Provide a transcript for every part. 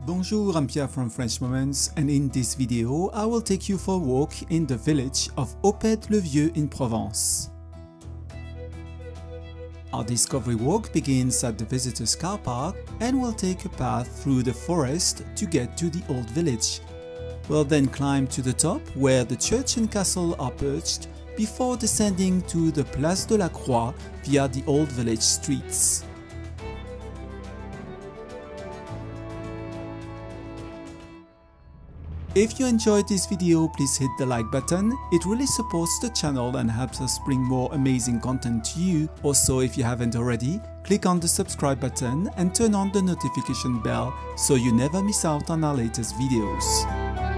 Bonjour, I'm Pierre from French Moments, and in this video I will take you for a walk in the village of Opède-le-Vieux in Provence. Our discovery walk begins at the visitors car park and will take a path through the forest to get to the old village. We'll then climb to the top where the church and castle are perched before descending to the Place de la Croix via the old village streets. If you enjoyed this video, please hit the like button. It really supports the channel and helps us bring more amazing content to you. Also, if you haven't already, click on the subscribe button and turn on the notification bell so you never miss out on our latest videos.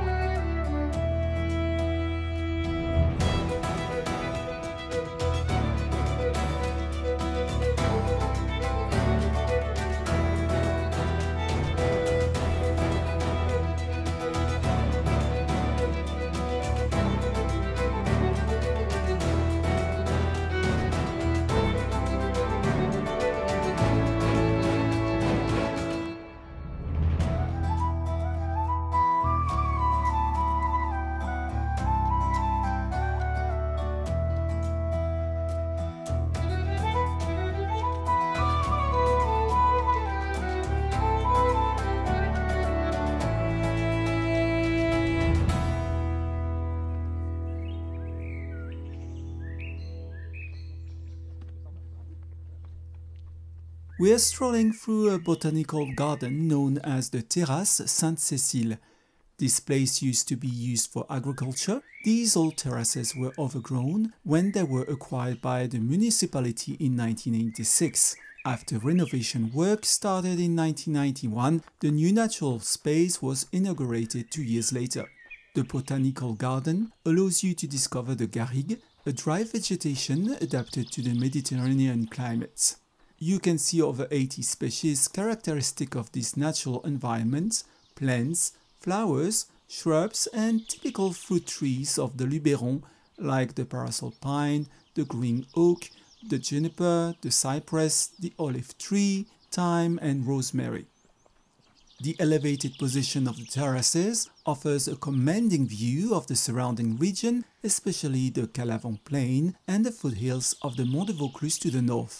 We are strolling through a botanical garden known as the Terrasse Sainte-Cécile. This place used to be used for agriculture. These old terraces were overgrown when they were acquired by the municipality in 1986. After renovation work started in 1991, the new natural space was inaugurated 2 years later. The botanical garden allows you to discover the garrigue, a dry vegetation adapted to the Mediterranean climate. You can see over 80 species characteristic of this natural environment, plants, flowers, shrubs and typical fruit trees of the Luberon like the parasol pine, the green oak, the juniper, the cypress, the olive tree, thyme and rosemary. The elevated position of the terraces offers a commanding view of the surrounding region, especially the Calavant plain and the foothills of the Mont de Vaucluse to the north.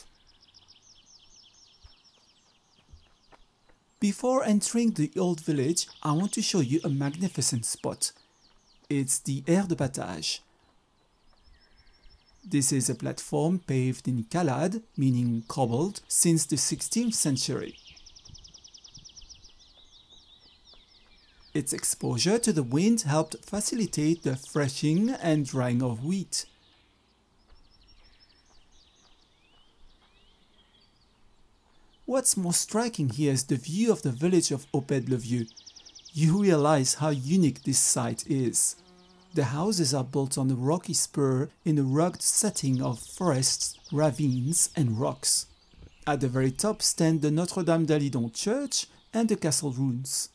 Before entering the old village, I want to show you a magnificent spot. It's the Aire de Battage. This is a platform paved in calade, meaning cobbled, since the 16th century. Its exposure to the wind helped facilitate the threshing and drying of wheat. What's more striking here is the view of the village of Opède-le-Vieux. You realize how unique this site is. The houses are built on a rocky spur in a rugged setting of forests, ravines and rocks. At the very top stand the Notre-Dame d'Alidon church and the castle ruins.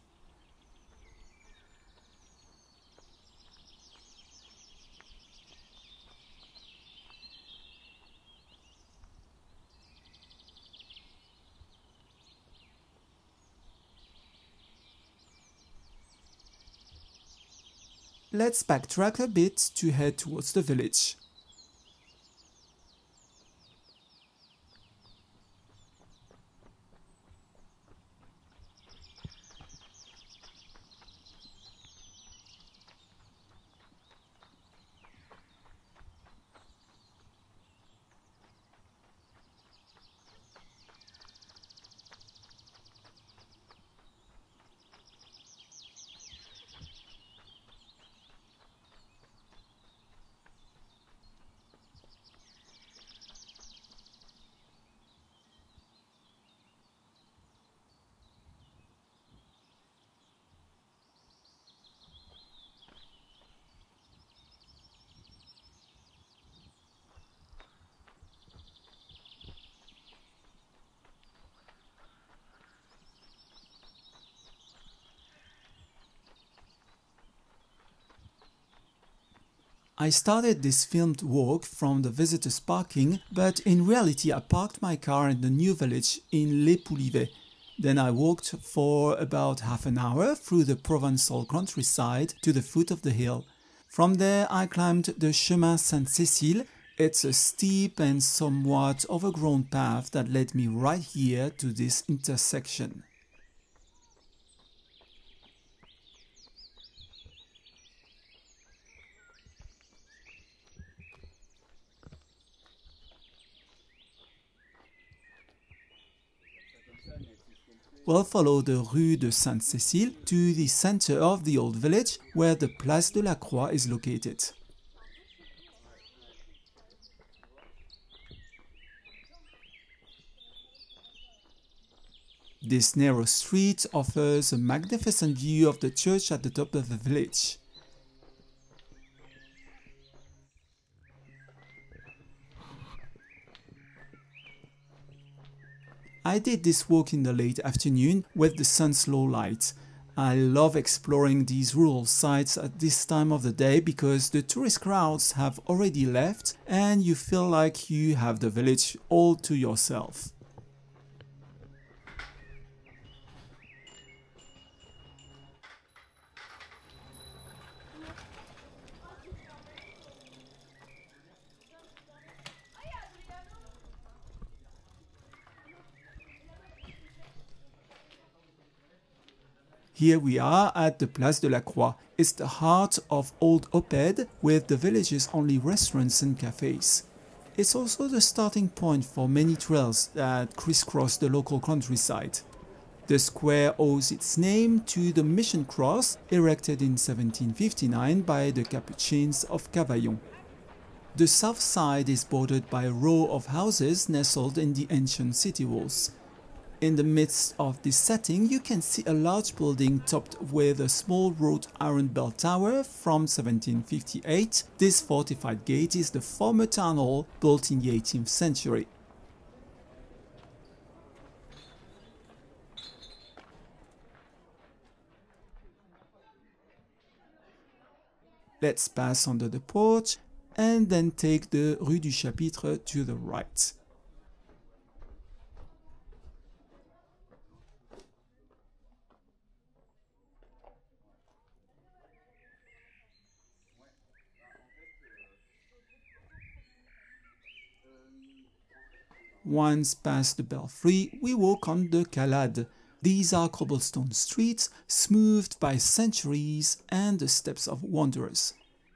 Let's backtrack a bit to head towards the village. I started this filmed walk from the visitors parking, but in reality I parked my car in the new village in Les Poulivet. Then I walked for about half an hour through the Provençal countryside to the foot of the hill. From there I climbed the Chemin Sainte-Cécile. It's a steep and somewhat overgrown path that led me right here to this intersection. We'll follow the Rue de Sainte-Cécile to the center of the old village where the Place de la Croix is located. This narrow street offers a magnificent view of the church at the top of the village. I did this walk in the late afternoon with the sun's low light. I love exploring these rural sites at this time of the day because the tourist crowds have already left and you feel like you have the village all to yourself. Here we are at the Place de la Croix. It's the heart of Old Oppède, with the village's only restaurants and cafes. It's also the starting point for many trails that crisscross the local countryside. The square owes its name to the Mission Cross, erected in 1759 by the Capuchins of Cavaillon. The south side is bordered by a row of houses nestled in the ancient city walls. In the midst of this setting, you can see a large building topped with a small wrought iron bell tower from 1758. This fortified gate is the former town hall built in the 18th century. Let's pass under the porch and then take the Rue du Chapitre to the right. Once past the belfry, we walk on the Calade. These are cobblestone streets, smoothed by centuries and the steps of wanderers.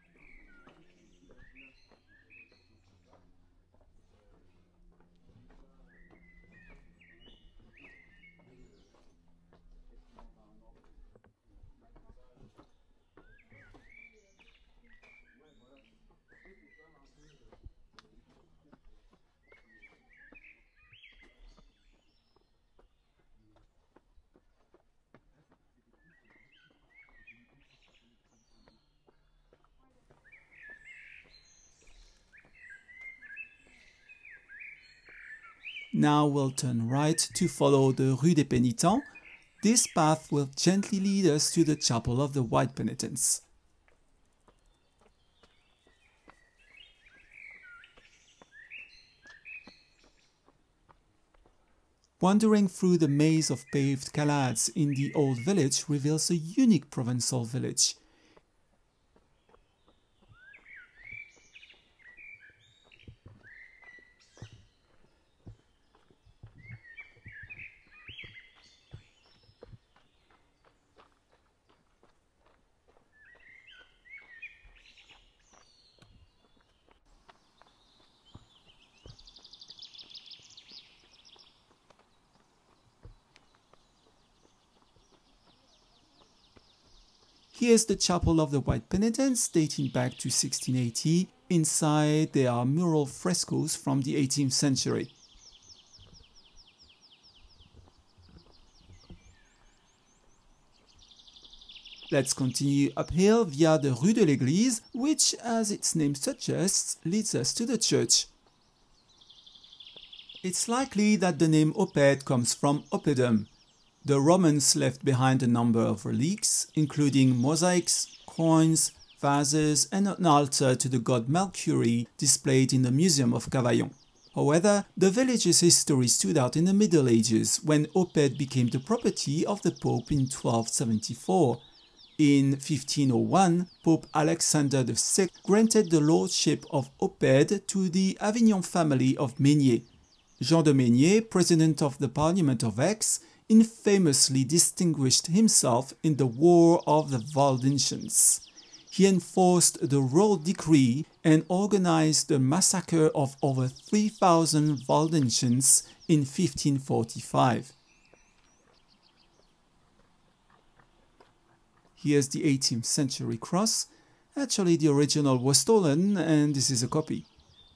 Now we'll turn right to follow the Rue des Pénitents. This path will gently lead us to the Chapel of the White Penitents. Wandering through the maze of paved calades in the old village reveals a unique Provençal village. Here's the Chapel of the White Penitents, dating back to 1680. Inside there are mural frescoes from the 18th century. Let's continue uphill via the Rue de l'Église, which, as its name suggests, leads us to the church. It's likely that the name Oppède comes from Oppidum. The Romans left behind a number of relics, including mosaics, coins, vases, and an altar to the god Mercury displayed in the Museum of Cavaillon. However, the village's history stood out in the Middle Ages when Opet became the property of the Pope in 1274. In 1501, Pope Alexander VI granted the lordship of Opet to the Avignon family of Meunier. Jean de Meunier, president of the Parliament of Aix, infamously distinguished himself in the War of the Valdensians. He enforced the royal decree and organized the massacre of over 3,000 Valdensians in 1545. Here's the 18th century cross. Actually, the original was stolen, and this is a copy.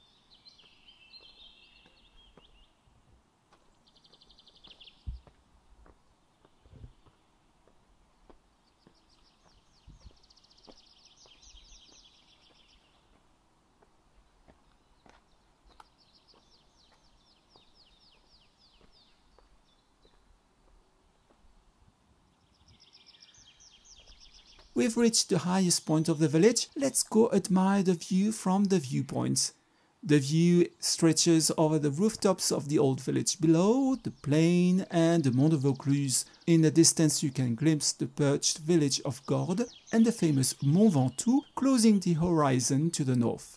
We've reached the highest point of the village. Let's go admire the view from the viewpoint. The view stretches over the rooftops of the old village below, the plain and the Mont de Vaucluse. In the distance you can glimpse the perched village of Gordes and the famous Mont Ventoux closing the horizon to the north.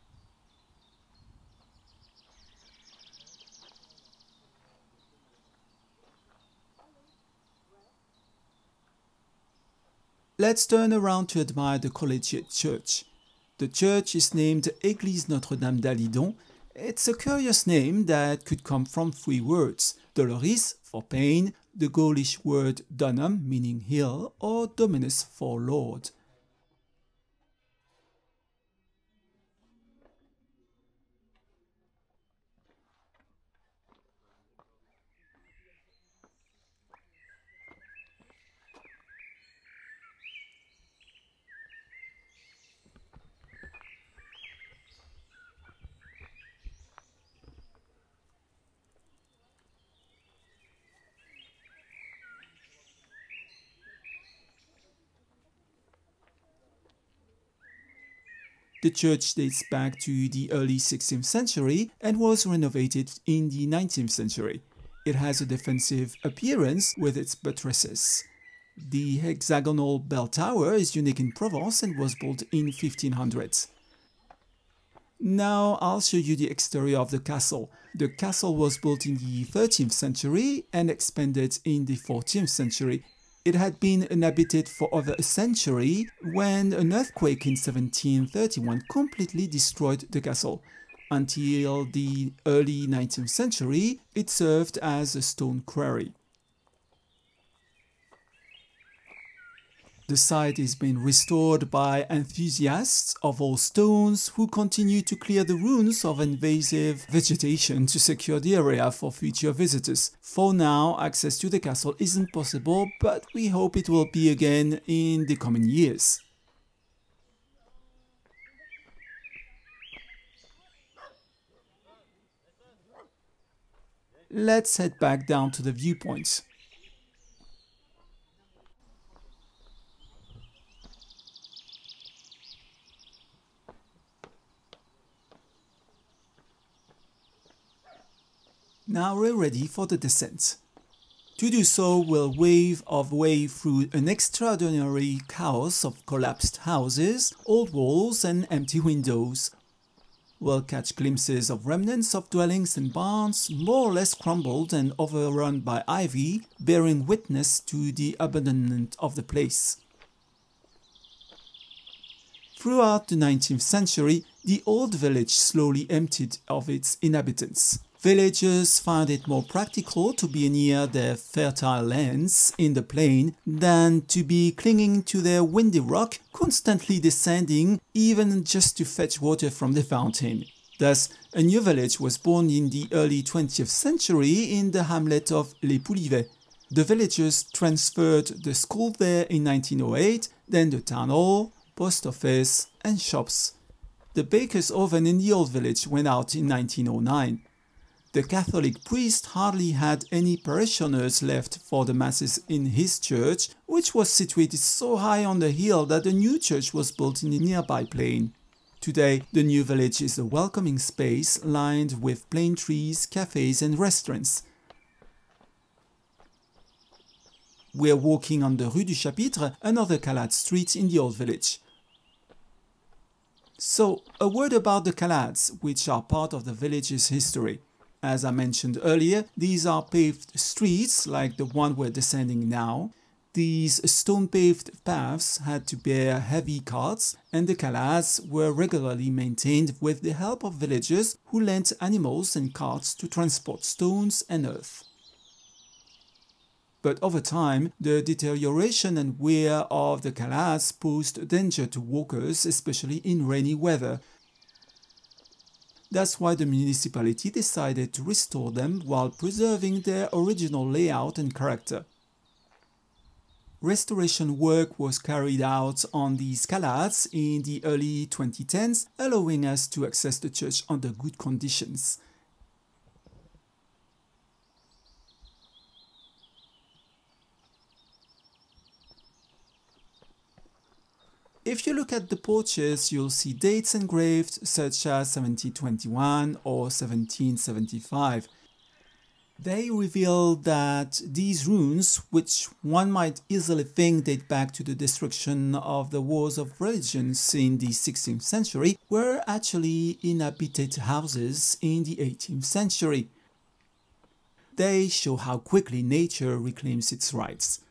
Let's turn around to admire the collegiate church. The church is named Église Notre-Dame d'Alidon. It's a curious name that could come from three words: Doloris for pain, the Gaulish word Donum meaning hill, or Dominus for Lord. The church dates back to the early 16th century and was renovated in the 19th century. It has a defensive appearance with its buttresses. The hexagonal bell tower is unique in Provence and was built in 1500s. Now I'll show you the exterior of the castle. The castle was built in the 13th century and expanded in the 14th century. It had been inhabited for over a century when an earthquake in 1731 completely destroyed the castle. Until the early 19th century, it served as a stone quarry. The site is being restored by enthusiasts of all stones who continue to clear the ruins of invasive vegetation to secure the area for future visitors. For now, access to the castle isn't possible, but we hope it will be again in the coming years. Let's head back down to the viewpoints. Now we're ready for the descent. To do so, we'll wave our way through an extraordinary chaos of collapsed houses, old walls and empty windows. We'll catch glimpses of remnants of dwellings and barns, more or less crumbled and overrun by ivy, bearing witness to the abandonment of the place. Throughout the 19th century, the old village slowly emptied of its inhabitants. Villagers found it more practical to be near their fertile lands in the plain than to be clinging to their windy rock, constantly descending even just to fetch water from the fountain. Thus, a new village was born in the early 20th century in the hamlet of Les Poulivets. The villagers transferred the school there in 1908, then the town hall, post office and shops. The baker's oven in the old village went out in 1909. The Catholic priest hardly had any parishioners left for the masses in his church, which was situated so high on the hill that a new church was built in the nearby plain. Today, the new village is a welcoming space lined with plane trees, cafes and restaurants. We are walking on the Rue du Chapitre, another Calade street in the old village. So, a word about the Calades, which are part of the village's history. As I mentioned earlier, these are paved streets like the one we're descending now. These stone-paved paths had to bear heavy carts, and the calades were regularly maintained with the help of villagers who lent animals and carts to transport stones and earth. But over time, the deterioration and wear of the calades posed a danger to walkers, especially in rainy weather. That's why the municipality decided to restore them while preserving their original layout and character. Restoration work was carried out on these calades in the early 2010s, allowing us to access the church under good conditions. If you look at the porches, you'll see dates engraved such as 1721 or 1775. They reveal that these ruins, which one might easily think date back to the destruction of the wars of religions in the 16th century, were actually inhabited houses in the 18th century. They show how quickly nature reclaims its rights.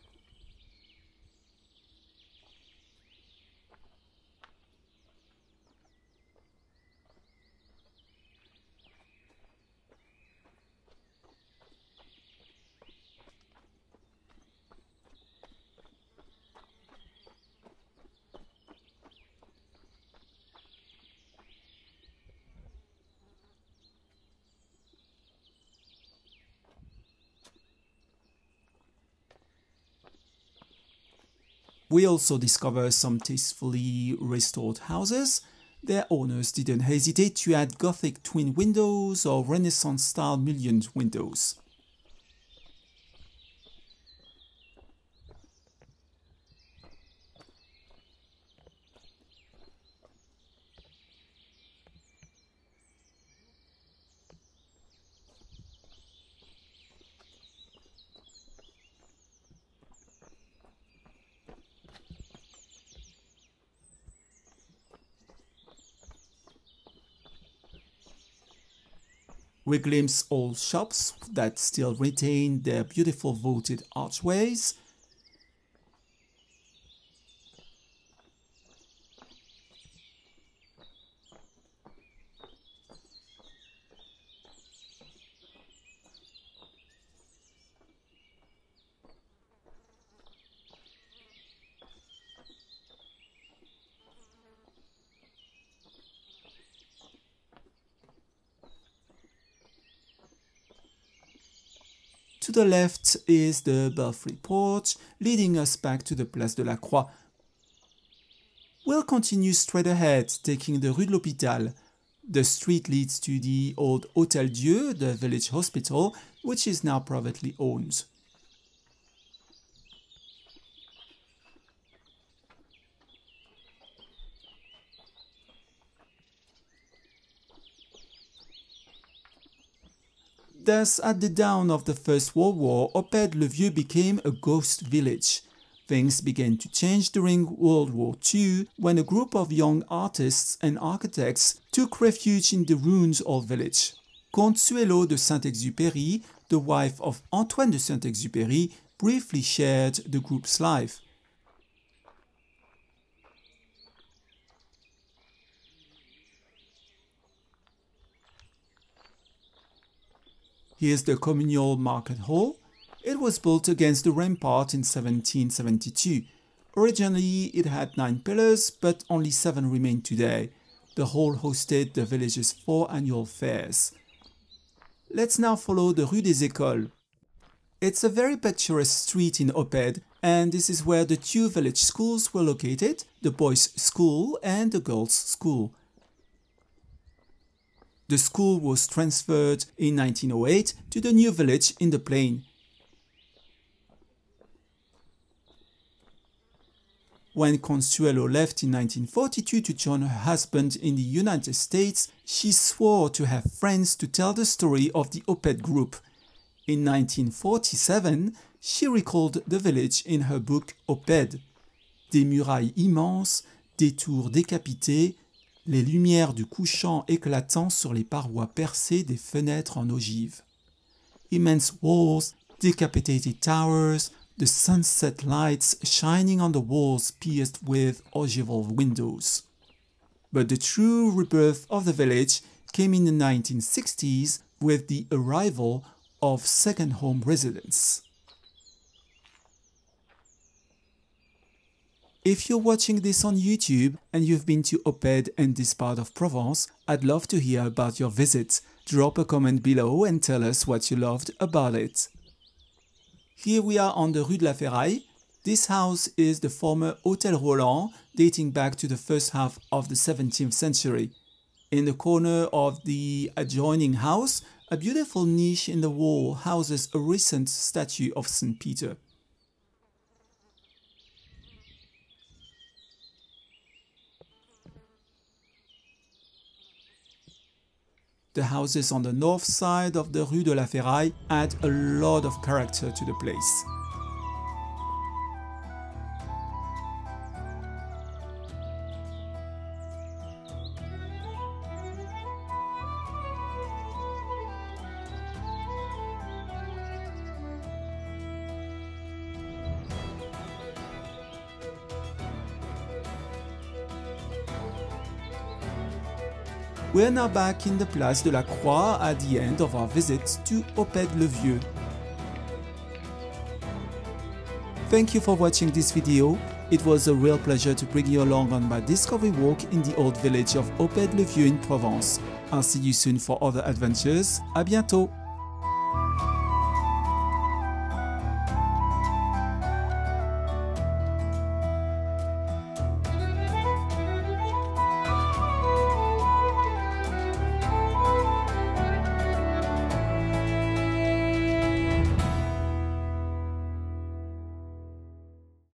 We also discover some tastefully restored houses. Their owners didn't hesitate to add Gothic twin windows or Renaissance-style mullioned windows. We glimpse old shops that still retain their beautiful vaulted archways. To the left is the belfry porch, leading us back to the Place de la Croix. We'll continue straight ahead, taking the Rue de l'Hôpital. The street leads to the old Hôtel Dieu, the village hospital, which is now privately owned. Thus, at the dawn of the First World War, Oppède-le-Vieux became a ghost village. Things began to change during World War II, when a group of young artists and architects took refuge in the ruined old village. Consuelo de Saint-Exupéry, the wife of Antoine de Saint-Exupéry, briefly shared the group's life. Here's the communal market hall. It was built against the rampart in 1772. Originally, it had 9 pillars, but only 7 remain today. The hall hosted the village's 4 annual fairs. Let's now follow the Rue des Écoles. It's a very picturesque street in Oppède, and this is where the 2 village schools were located, the boys' school and the girls' school. The school was transferred in 1908 to the new village in the plain. When Consuelo left in 1942 to join her husband in the United States, she swore to have friends to tell the story of the Opeth group. In 1947, she recalled the village in her book Opeth. Des murailles immenses, des tours décapitées, les lumières du couchant éclatant sur les parois percées des fenêtres en ogive. Immense walls, decapitated towers, the sunset lights shining on the walls pierced with ogival windows. But the true rebirth of the village came in the 1960s with the arrival of second home residents. If you're watching this on YouTube and you've been to Opeth and this part of Provence, I'd love to hear about your visit. Drop a comment below and tell us what you loved about it. Here we are on the Rue de la Ferraille. This house is the former Hôtel Roland, dating back to the first half of the 17th century. In the corner of the adjoining house, a beautiful niche in the wall houses a recent statue of St. Peter. The houses on the north side of the Rue de la Ferraille add a lot of character to the place. We are now back in the Place de la Croix at the end of our visit to Opeth-le-Vieux. Thank you for watching this video. It was a real pleasure to bring you along on my discovery walk in the old village of Opeth-le-Vieux in Provence. I'll see you soon for other adventures. À bientôt!